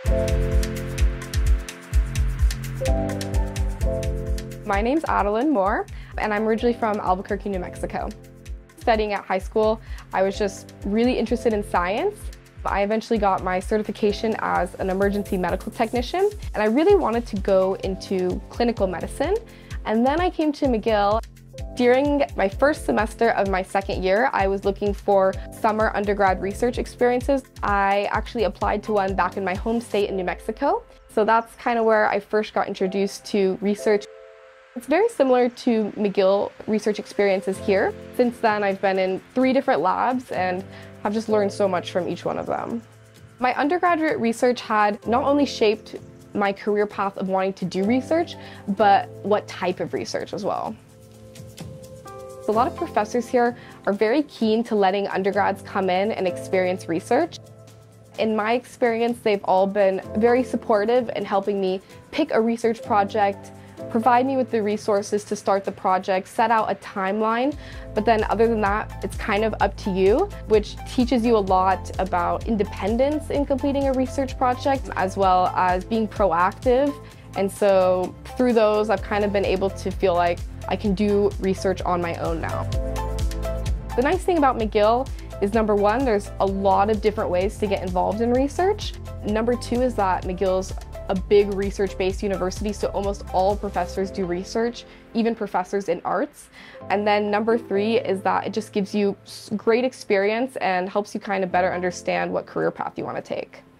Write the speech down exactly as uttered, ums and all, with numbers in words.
My name's Adelyn Moore, and I'm originally from Albuquerque, New Mexico. Studying at high school, I was just really interested in science. I eventually got my certification as an emergency medical technician, and I really wanted to go into clinical medicine. And then I came to McGill. During my first semester of my second year, I was looking for summer undergrad research experiences. I actually applied to one back in my home state in New Mexico. So that's kind of where I first got introduced to research. It's very similar to McGill research experiences here. Since then, I've been in three different labs and have just learned so much from each one of them. My undergraduate research had not only shaped my career path of wanting to do research, but what type of research as well. A lot of professors here are very keen to letting undergrads come in and experience research. In my experience, they've all been very supportive in helping me pick a research project, provide me with the resources to start the project, set out a timeline, but then other than that, it's kind of up to you, which teaches you a lot about independence in completing a research project, as well as being proactive. And so through those, I've kind of been able to feel like I can do research on my own now. The nice thing about McGill is, number one, there's a lot of different ways to get involved in research. Number two is that McGill's a big research-based university, so almost all professors do research, even professors in arts. And then number three is that it just gives you great experience and helps you kind of better understand what career path you want to take.